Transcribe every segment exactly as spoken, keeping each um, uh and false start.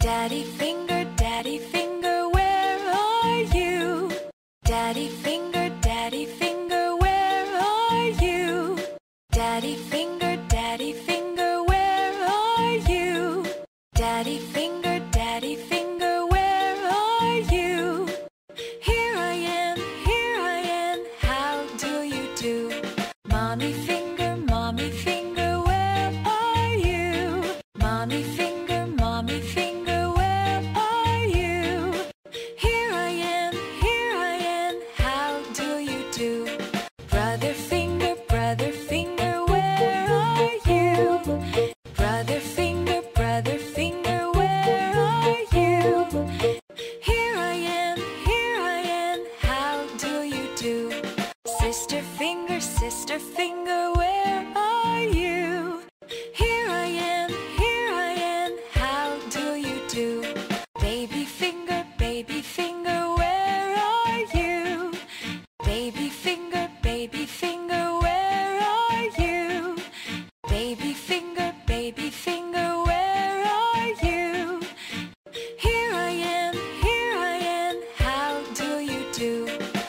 Daddy finger, daddy finger, where are you? Daddy finger, daddy finger, where are you? Daddy finger, daddy finger, where are you? Daddy finger, daddy finger, where are you? Here I am, here I am, how do you do? Mommy finger, mommy finger, where are you? Mommy finger, mommy finger, where are you? Here I am, here I am, how do you do? Brother finger, brother finger, where are you? Brother finger, brother finger, where are you? Here I am, here I am, how do you do? Sister finger, sister finger, where are you? Here I am, here I am, how do you do? Baby finger, baby finger, where are you? Baby finger, baby finger, where are you? Baby finger, baby finger, where are you? Here I am, here I am, how do you do?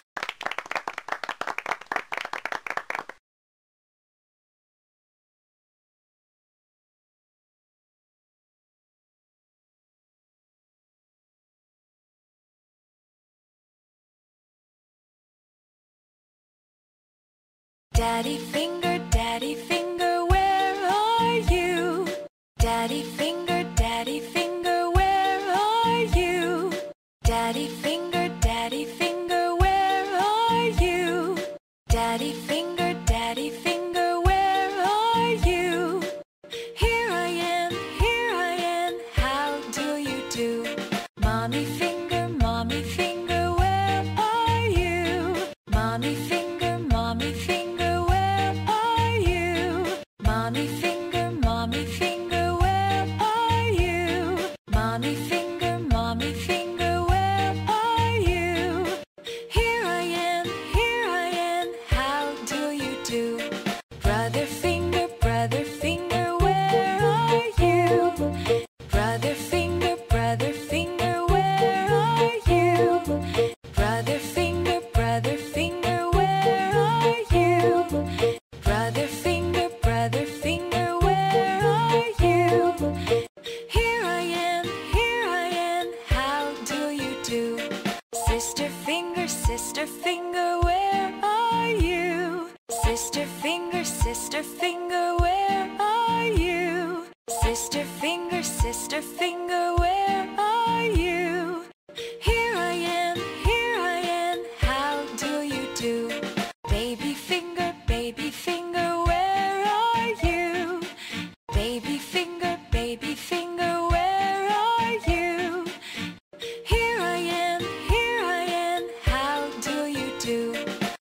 Daddy finger, daddy finger, where are you? Daddy finger, daddy finger, where are you? Daddy finger, daddy finger, where are you? Daddy finger, daddy finger, where are you? Here I am, here I am, how do you do? Mommy finger, mommy finger, where are you? Mommy finger, mommy finger, where are you? Mommy finger, mommy finger, where are you? Mommy finger, mommy finger, where are you? Here I am, here I am, how do you do? Brother finger, brother finger, where are you? Brother finger, brother finger, where are you? Brother finger, brother finger, where are you? Brother finger, brother finger, where are you? Here I am, here I am, how do you do? Sister finger, sister finger, where are you? Sister finger, sister finger, where are you? Sister finger, sister finger, where are you? Here I am, here I am, how do you do? Baby finger, baby finger, where are you? Baby finger, baby finger, where are you? Here I am, here I am, how do you do?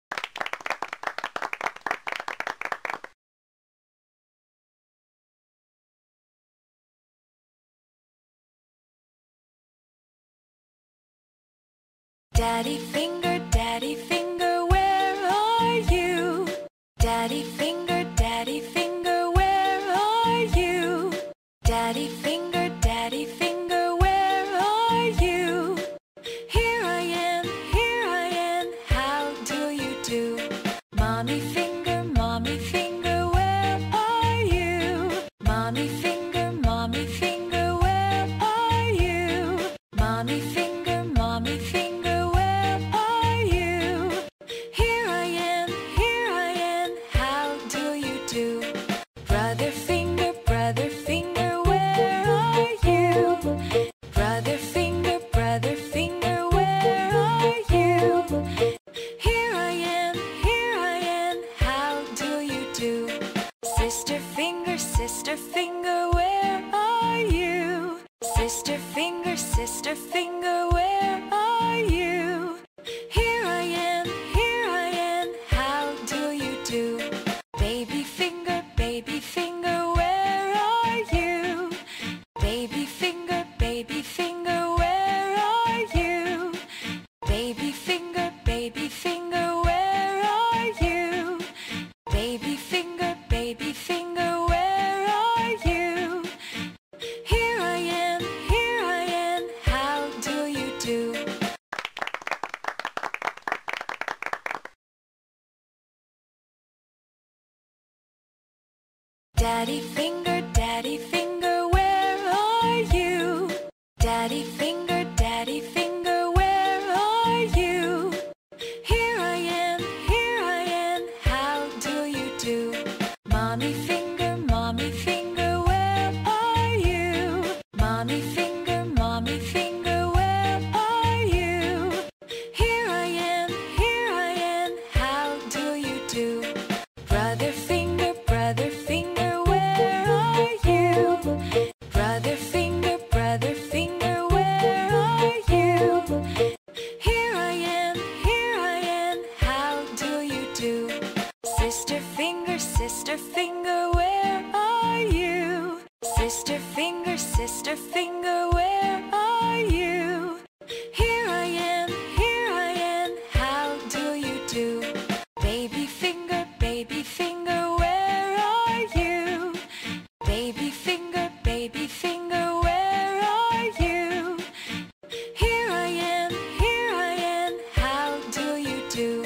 Daddy finger, daddy finger, where are you? Daddy finger, daddy finger, where are you? Daddy finger, daddy finger, where are you? Here I am, here I am, how do you do? Mommy finger, mommy finger, where are you? Mommy finger, mommy finger, where are you? Mommy finger, mommy finger, where are you? Here I am, here I am, how do you do? Brother finger, brother finger, where are you? Brother finger, brother finger, where are you? Here I am, here I am, how do you do? Sister finger, sister finger, where are you? Sister finger, sister finger, where are you? Here I am, here I am, how do you do? Baby finger, baby finger, where are you? Baby finger, baby finger, where are you? Baby finger, baby finger, where are you? Baby finger, baby finger, where are you? Here I am, here I Daddy finger, daddy finger, where are you? Daddy finger, daddy finger, where are you? Here I am, here I am, how do you do? Mommy finger, mommy finger, where are you? Mommy finger, mommy finger, where are you? Here I am, here I am, how do you do? Brother finger, brother finger, where are you? Brother finger, brother finger, where are you? Here I am, here I am, how do you do? Sister finger, sister finger, where are you? Sister finger, sister finger, where are you? Here I am, here I am, how do you do? Baby finger, baby finger, where are you? Baby finger, baby finger, where are you? Here I am, here I am, how do you do?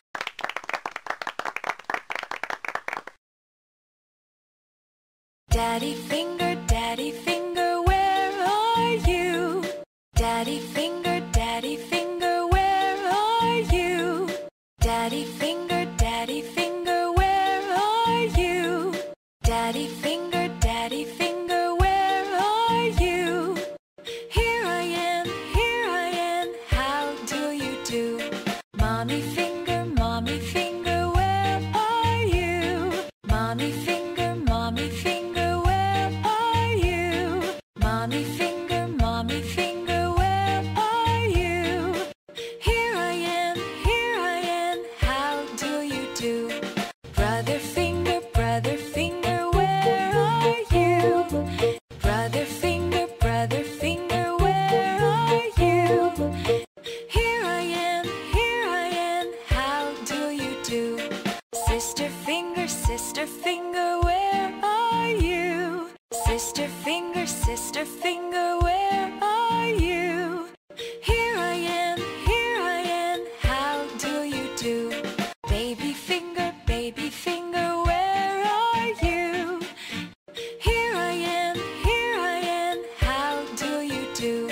Daddy finger, daddy finger, where are you? Daddy finger, daddy finger, where are you? Daddy finger, daddy finger, where are you? Daddy finger, daddy finger, where are you? Here I am, here I am, how do you do? Mommy finger, mommy finger, where are you? Mommy finger, mommy finger, where are you? Mommy finger, mommy finger, where are you? Here I am, here I am, how do you do? Brother finger, brother finger, where are you? Brother finger, brother finger, where are you? Here I am, here I am, how do you do? Sister finger, sister finger, where are you? Sister finger, sister finger, where are you? Here I am, here I am, how do you do? Baby finger, baby finger, where are you? Here I am, here I am, how do you do?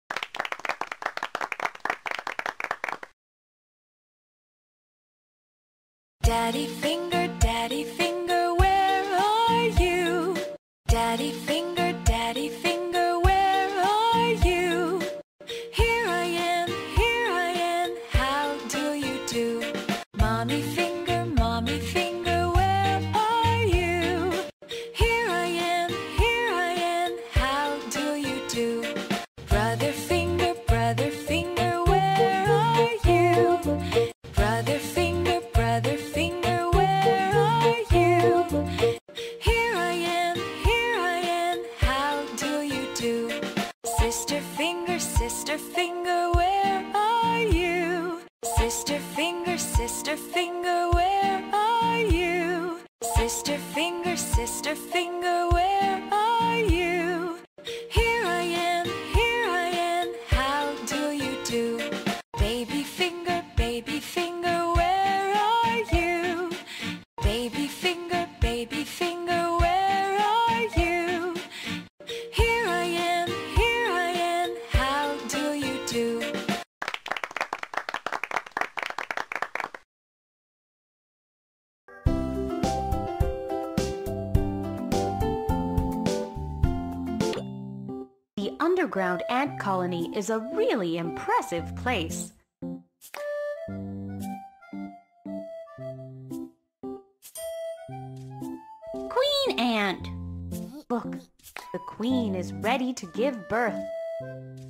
Daddy finger, daddy finger, where are you? Daddy finger, daddy finger, where are you? Here I am, here I am, how do you do? Mommy finger, mommy finger, where are you? Here I am, here I am, how do you do? Brother finger, brother finger, where are you? Brother finger, brother finger, where are you? Here I am, here I am, how do you do? Sister finger, sister finger, where are you? Sister finger, sister finger, where are you? Sister finger, sister finger, where are you? Here I am, here I am, how do you do? Baby finger, baby finger, where are you? Baby finger, baby finger, where are you? Here I am, here I am, how do you do? The underground ant colony is a really impressive place. Queen ant! Look, the queen is ready to give birth.